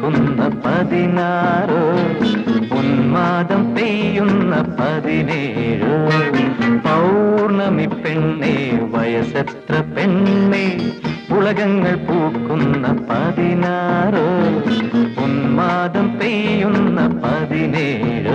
പൂക്കുന്ന 16 ഉന്മാദം പെയ്യുന്ന 17 പൗർണമി പെണ്ണേ വയസ്സെത്ര പെണ്ണേ ഉലകങ്ങൾ പൂക്കുന്ന 16 ഉന്മാദം പെയ്യുന്ന 17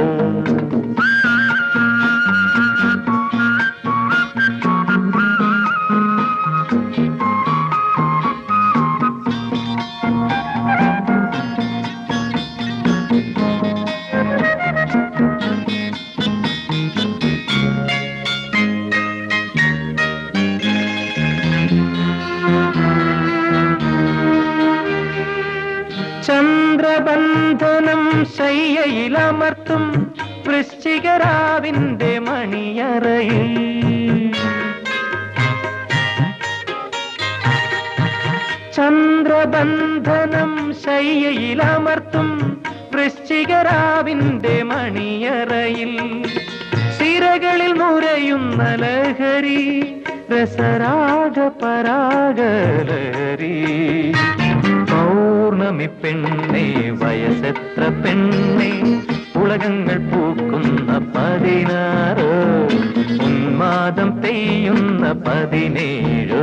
ചന്ദ്രബന്ധനം ശയ്യയിലമർത്തും വൃശ്ചികരാവിന്റെ മണിയറയിൽ ചന്ദ്രബന്ധനം ശയ്യയിലമർത്തും വൃശ്ചികരാവിന്റെ മണിയറയിൽ സിരകളിൽ മുരയുന്ന ലഹരി രസരാഗ പരാഗലഹരി പൗർണമി പെണ്ണേ വയസ്സെത്ര പെണ്ണേ ഉലകങ്ങൾ പൂക്കുന്ന 16 ഉന്മാദം പെയ്യുന്ന 17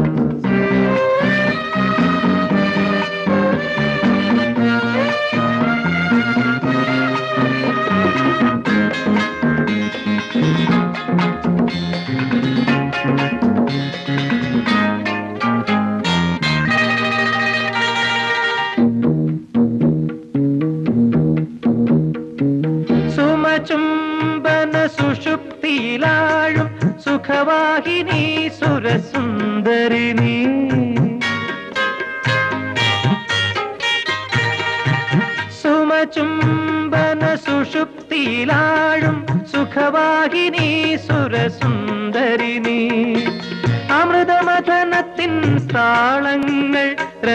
ചുംബന സുഷുപ്തിയിലാഴും സുഖവാഹിനി സുരസുന്ദരിനി സുമചുംബന സുഷുപ്തിയിലാഴും സുഖവാഹിനി സുരസുന്ദരിനി അമൃതമഥനത്തിൻ താളങ്ങൾ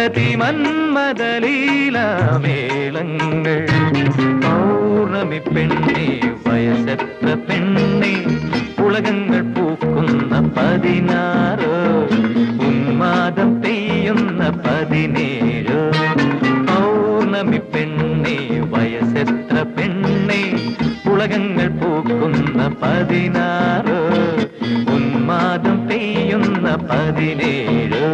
പ്രതിമന്മദലീലാമേളങ്ങൾ പൗർണമി പെണ്ണേ വയസ്സെത്ര പെണ്ണേ ഉലകങ്ങൾ പൂക്കുന്ന 16 ഉന്മാദം പെയ്യുന്ന 17 പൗർണമി പെണ്ണേ വയസ്സെത്ര പെണ്ണേ ഉലകങ്ങൾ പൂക്കുന്ന 16 ഉന്മാദം പെയ്യുന്ന 17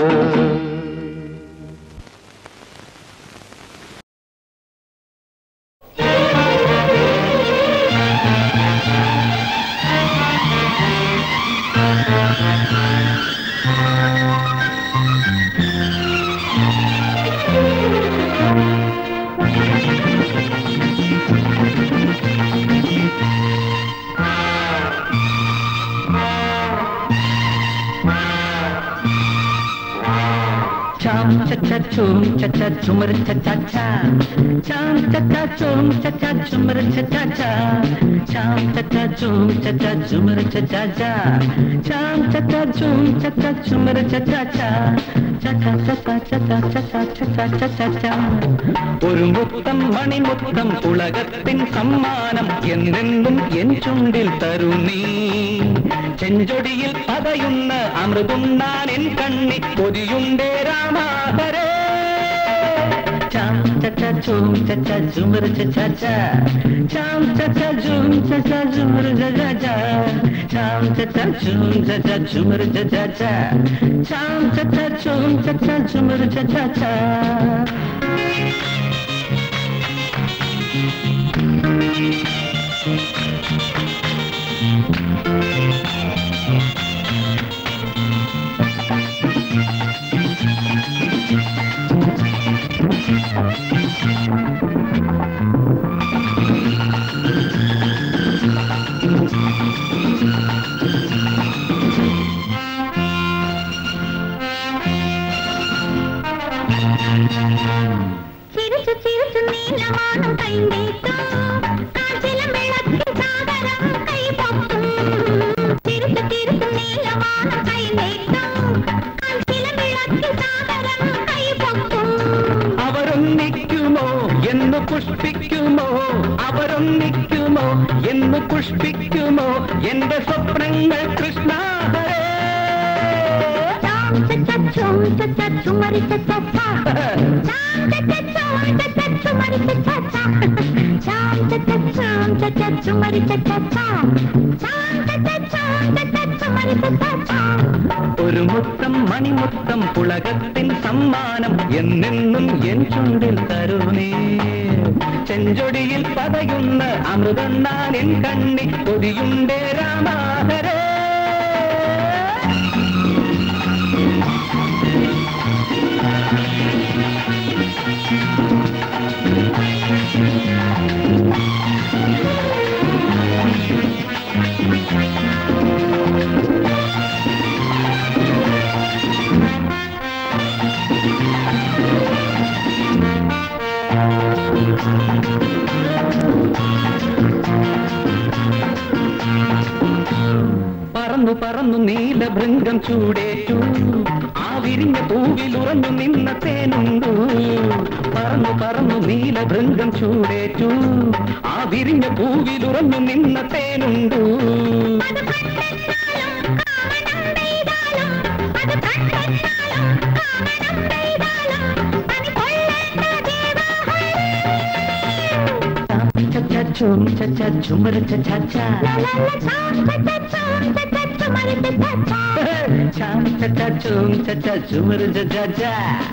chum cha cha chumar cha cha cha cham cha cha chum cha cha chumar cha cha cha cham cha cha chum cha cha chumar cha cha cha cham cha cha chum cha cha chumar cha cha cha cha cha cha cha cha cha cha cha cha ഒരു മുത്തം മണിമുത്തം ഉലകത്തിൻ സമ്മാനം എന്നെന്നും N ചുണ്ടിൽ തരൂ നീ ചെഞ്ചൊടിയിൽ പതയുന്ന അമൃതുണ്ണാൻ എൻ കണ്ണി കൊതിയുണ്ടേ രാമാഹരേ ചാം ചച്ച ചൂം ചച്ച ചുമർ ചച്ച ചാം ചച്ച ചൂം ചച്ച ചുമർ ചച്ച ചാം ചച്ച ചൂം ചച്ച ചുമർ ചച്ച ചാം ചച്ച ചൂം ചച്ച ചുമർ ചച്ച ചിരിച്ചു ചിരിച്ചു നീലമാണം കൈനീട്ടു കാറ്റിലും വെള്ളത്തിൽ സാഗരം കൈപൊക്കും ചിരിച്ചു ചിരിച്ചു നീലമാണം കൈനീട്ടു കാറ്റിലും വെള്ളത്തിൽ സാഗരം കൈപൊക്കും അവരൊന്നിക്കുമോ എന്ന് പുഷ്പിക്കുമോ അവരൊന്നിക്കുമോ എന്ന് പുഷ്പിക്കുമോ എന്റെ സ്വപ്നങ്ങൾ കൃഷ്ണ ഹരേ chum cha cha chumari cha cha cha. Chum cha cha chum cha cha chumari cha cha cha. Chum cha cha chum cha cha chumari cha cha cha. Chum cha cha chum cha cha chumari cha cha cha. ഒരു മുത്തം മണിമുത്തം പുളകത്തിൻ സമ്മാനം എന്നെന്നും N ചുണ്ടിൽ തരുന്നേ ചെഞ്ചൊടിയിൽ പതയുന്ന അമൃതണ്ണാൻ N കണ്ണി കൊതിയുണ്ടേ രാമാഹരേ പറന്നു പറന്നു നീലഭൃംഗം ചൂടേറ്റു ആ വിരിഞ്ഞ പൂവിലുറഞ്ഞു നിന്ന തേനുണ്ടു പറന്നു പറന്നു നീലഭൃംഗം ചൂടേറ്റു ആ വിരിഞ്ഞ പൂവിലുറഞ്ഞു നിന്ന തേനുണ്ടു chum cha cha chumar cha cha cha chum cha cha chum cha cha chumar cha cha cha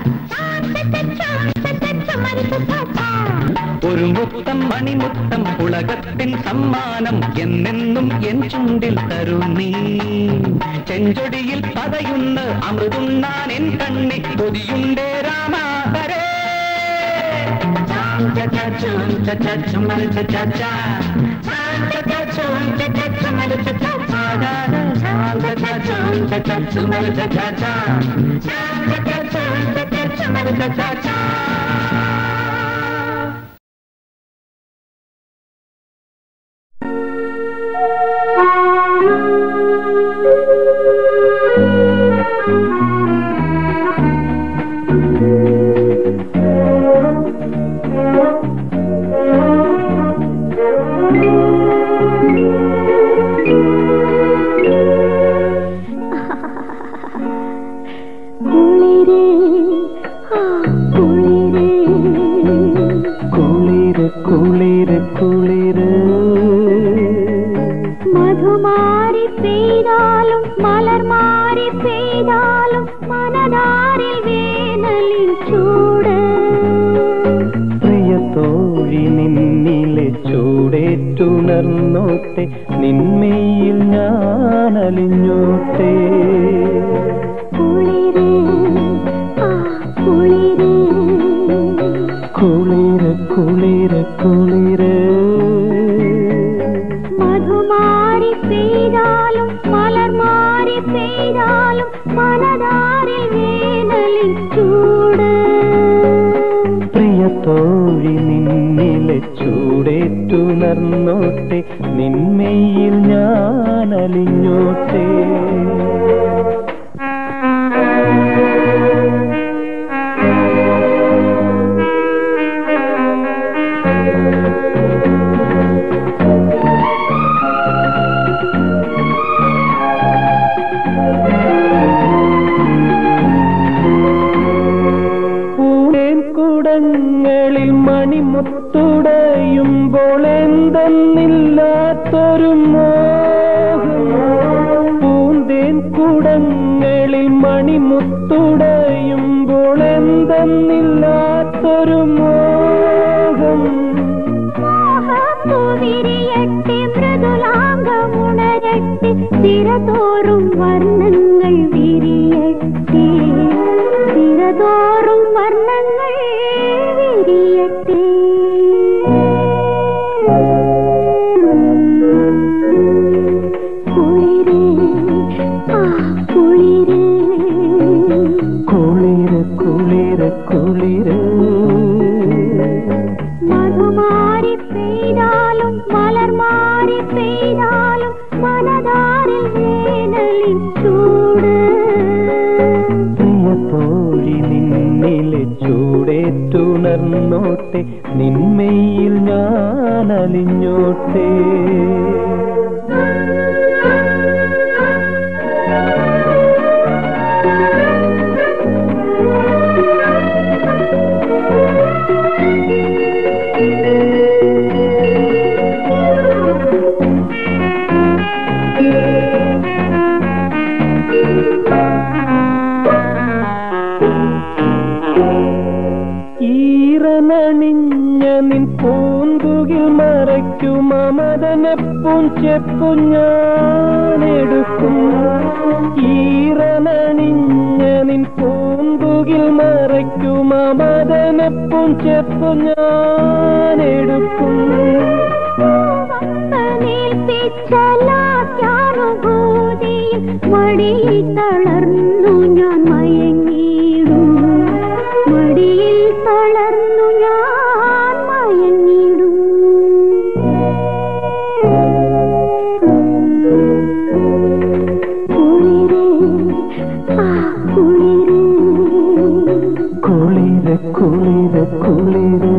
ഒരു മുത്തം മണിമുത്തം പുളകത്തിൻ സമ്മാനം എന്നെന്നും എൻ ചുണ്ടിൽ തരുന്നീ ചെഞ്ചൊടിയിൽ പതയുന്ന അമൃതുണ്ണാൻ എൻ കണ്ണി കൊതിയുണ്ടേ രാമാഹരേ cha cha chum cha cha chumar cha cha cha cha cha chum cha cha chumar cha cha cha cha cha chum cha cha chumar cha cha cha cha cha chum cha cha chumar cha cha cha ചൂടേറ്റുണർന്നോട്ടെ നിന്മയിൽ ഞാൻ അലിഞ്ഞോട്ടെ കുളിര് കുളിര് കുളിര് മധുമാരി പെയ്താലും മലർമാരി പെയ്താലും മനതാരിൽ വേനലിൽ ചൂട് പ്രിയത്തോഴി നിന്നിലെ ചൂടേറ്റുണർന്നോട്ടെ നിന്മയിൽ ഞാൻ അലിഞ്ഞോട്ടെ കുടങ്ങളിൽ മണിമുത്തുടയുമ്പോൾ എന്തെന്നില്ലാത്തൊരു മോഹം പൂന്തേൻ കുടങ്ങളിൽ മണിമുത്തുടയുമ്പോൾ എന്തെന്നില്ലാത്തൊരു മോഹം വിരിയട്ടെ മൃദുലാംഗമുണരട്ടെ തിരതോറും വർണ്ണങ്ങൾ വിരിയട്ടെ തിരതോറും വർണ്ണങ്ങൾ വിരിയട്ടെ കുളിര് കുളിര് കുളിര് കുളിര് കുളിര് മധുമാരി പെയ്താലും മലർമാരി പെയ്താലും മനതാരിൽ വേനലിൽ ചൂട് പ്രിയത്തോഴി നിന്നിലെ ചൂടേറ്റുണർന്നോട്ടെ നിന്മയിൽ ഞാൻ അലിഞ്ഞോട്ടെ നിൻ പൂന്തുകിൽ മറയ്ക്കും മമതനെപ്പും ചെപ്പും ഞാനെടുക്കും. ഈറനണിഞ്ഞ നിൻ പൂന്തുകിൽ മറയ്ക്കും മമതനെപ്പും ചെപ്പും ഞാനെടുക്കും. മടിയിൽ തളർന്നു ഞാൻ മയങ്ങിടും, മടിയിൽ തളർന്നു ഞാൻ മയങ്ങിടും. കുളിരേ ആ കുളിരേ, കുളിര് കുളിര് കുളിര്.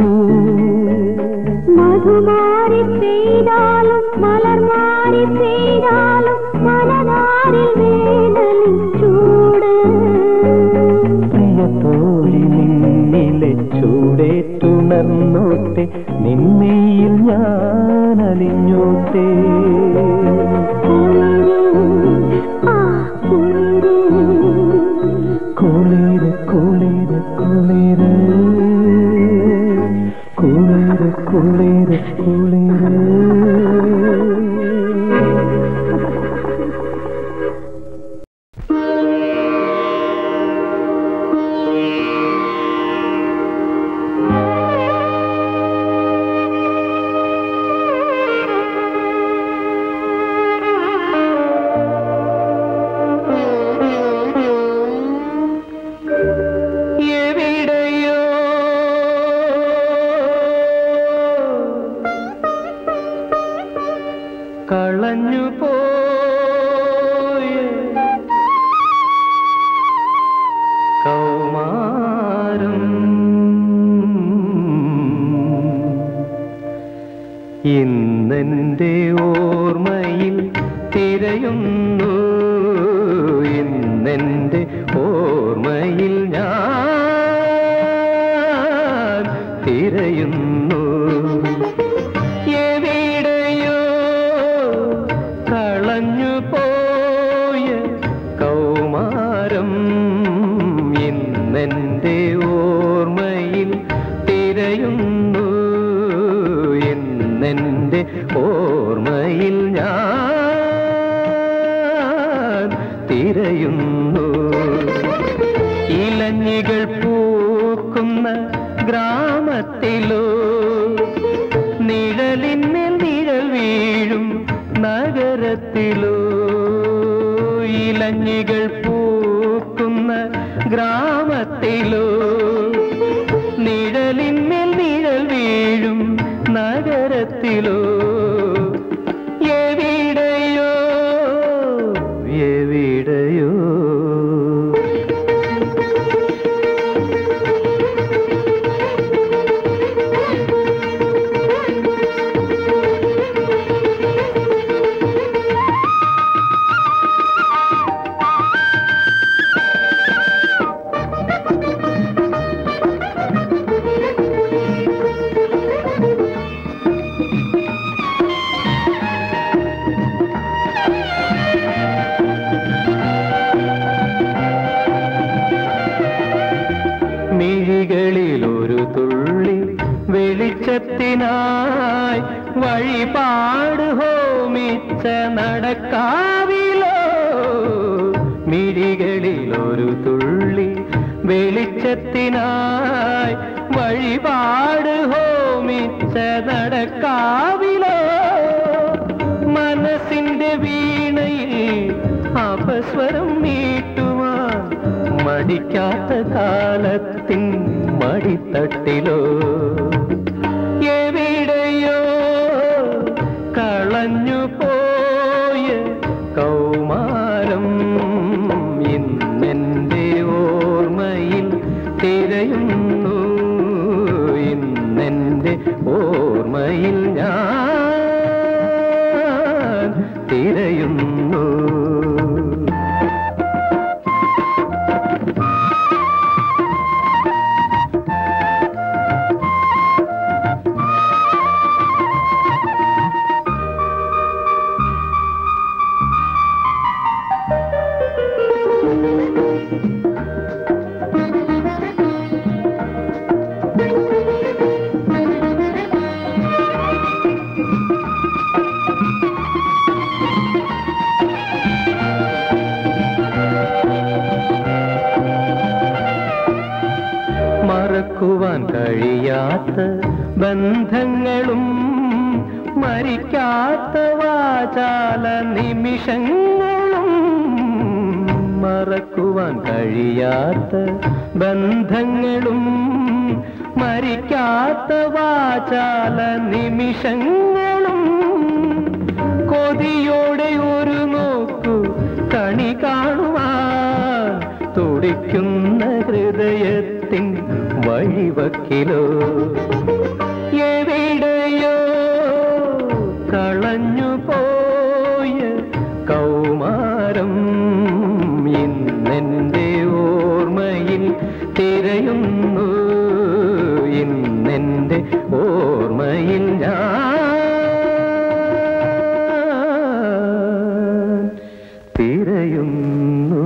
മധുമാരി പെയ്താലും മലർമാരി പെയ്താലും മനതാരിൽ വേനലിൻ ചൂട്. പ്രിയത്തോഴി നിന്നിലെ ചൂടേറ്റുണർന്നോട്ടെ, നിന്മയിൽ ഞാൻ അലിഞ്ഞോട്ടെ. കുളിര് കുളിര് കുളിര്, കുളിര് കുളിര് കുളിര്. കളഞ്ഞു പോയ കൗമാരം ഇന്നെന്റെ ഓർമ്മയിൽ തിരയുന്നു, ഇന്നെന്റെ ഓർമ്മയിൽ ഞാൻ തിരയുന്നു. കളഞ്ഞു പോയ കൗമാരം ഇന്നെന്റെ ഓർമ്മയിൽ തിരയുന്നു, ഇന്നെന്റെ ഓർമ്മയിൽ ഞാൻ തിരയുന്നു. ഇലഞ്ഞികൾ പൂക്കുന്ന ഗ്രാമത്തിലോ, നിഴലിന്മേൽ നിഴൽ വീഴും നഗരത്തിലോ, ഇലഞ്ഞികൾ പൂക്കുന്ന ഗ്രാമത്തിലോ, നിഴലിന്മേൽ നിഴൽ വീഴും നഗരത്തിലോ, എവിടെയോ എവിടെയോ മിഴികളിലൊരു തുള്ളി വെളിച്ചത്തിനായി വഴിപാട് ഹോമിച്ച നടക്കാവിലോ, മിഴികളിലൊരു തുള്ളി വെളിച്ചത്തിനായി വഴിപാട് ഹോമിച്ച നടക്കാവിലോ, മനസ്സിന്റെ വീണയിൽ അപസ്വരം മീട്ടുവാൻ മടിക്കാത്ത കാലത്തിൻ മടിത്തട്ടിലോ, എവിടെയോ കളഞ്ഞു പോയ കൗമാരം ഇന്നെന്റെ ഓർമ്മയിൽ തിരയുന്നു, ഇന്നെന്റെ ഓർമ്മയിൽ ഞാൻ തിരയുന്നു. കഴിയാത്ത ബന്ധങ്ങളും മരിക്കാത്ത വാചാല നിമിഷങ്ങളും മറക്കുവാൻ കഴിയാത്ത ബന്ധങ്ങളും മരിക്കാത്ത വാചാല നിമിഷങ്ങളും കൊതിയോടെ ഒരു നോക്കു കണി കാണുവാൻ തുടിക്കുന്ന ഹൃദയത്തിൻ വഴിവക്കിലോ എവിടെയോ കളഞ്ഞു പോയ കൗമാരം ഇന്നെന്റെ ഓർമ്മയിൽ തിരയുന്നു ഇന്നെന്റെ ഓർമ്മയിൽ ഞാൻ തിരയുന്നു.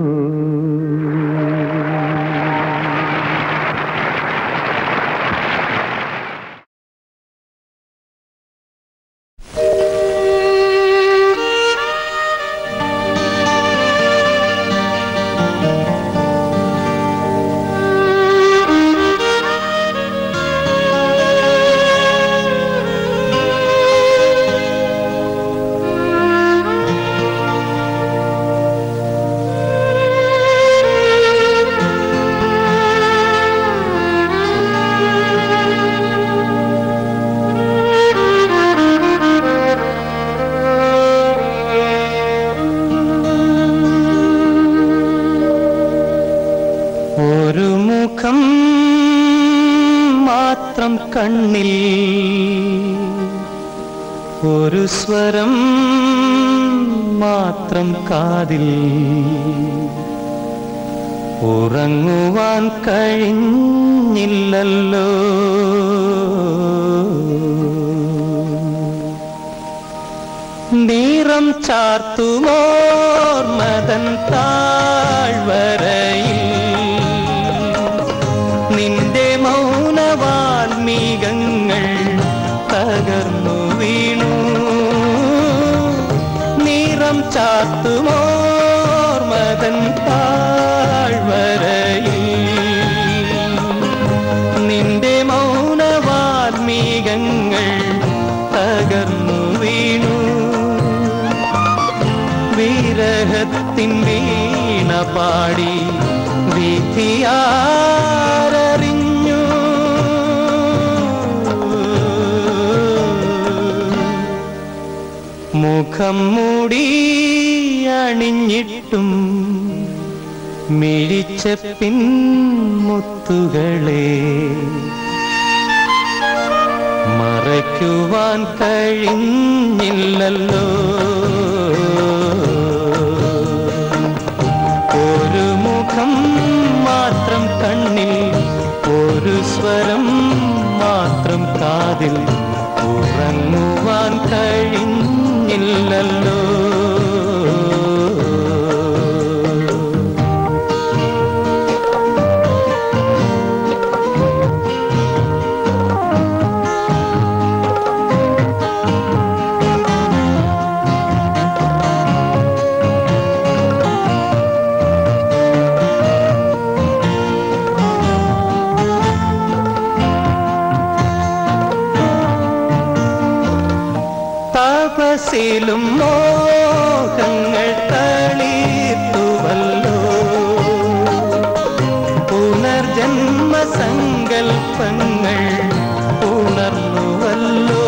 കണ്ണിൽ ഒരു സ്വരം മാത്രം കാതിൽ ഉറങ്ങുവാൻ കഴിഞ്ഞില്ലല്ലോ. നിറം ചാർത്തുമോർമതൻ താഴ്വരയിൽ നിന്റെ മൗനവാൽമീകങ്ങൾ തകർന്നു വീണു. നിറം ചാർത്തുമോർമതൻ താഴ്വരയിൽ നിന്റെ മൗനവാൽമീകങ്ങൾ തകർന്നു വീണു. വിരഹത്തിൻ വീണ പാടി വിധിയാരറിഞ്ഞു. മുഖം മൂടി അണിഞ്ഞിട്ടും മിഴിച്ച പിൻമുത്തുകളെ മറയ്ക്കുവാൻ കഴിഞ്ഞില്ലല്ലോ. ഒരു മുഖം മാത്രം കണ്ണിൽ ഒരു സ്വരം മാത്രം കാതിൽ ഉറങ്ങുവാൻ കഴിഞ്ഞില്ലല്ലോ. തപസിലും മോഹങ്ങൾ തളിർത്തുവല്ലോ. പുനർജന്മ സങ്കൽപ്പങ്ങൾ ഉണർന്നുവല്ലോ.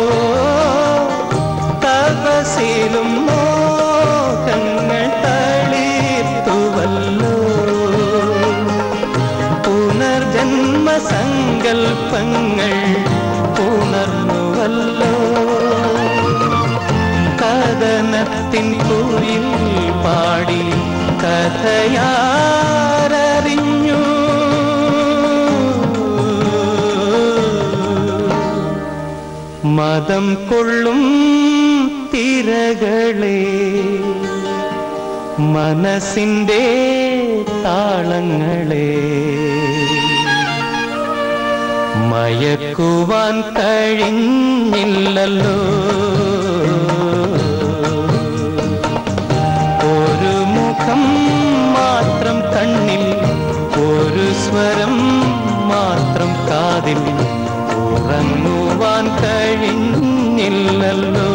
തപസിലും മോഹങ്ങൾ തളിർത്തുവല്ലോ. പുനർജന്മ സങ്കൽപ്പങ്ങൾ ഉണർന്നുവല്ലോ. കഥനത്തിൻ കുയിൽ പാടി കഥയാരറിഞ്ഞു. മദം കൊള്ളും തിരകളെ മനസ്സിൻ്റെ താളങ്ങളെ മയക്കുവാൻ കഴിഞ്ഞില്ലല്ലോ. ഒരു മുഖം മാത്രം കണ്ണിൽ ഒരു സ്വരം മാത്രം കാതിൽ അതിൽ ഉറങ്ങുവാൻ കഴിഞ്ഞില്ലല്ലോ,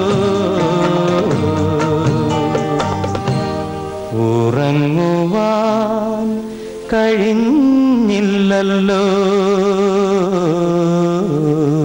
ഉറങ്ങുവാൻ കഴിഞ്ഞില്ലല്ലോ.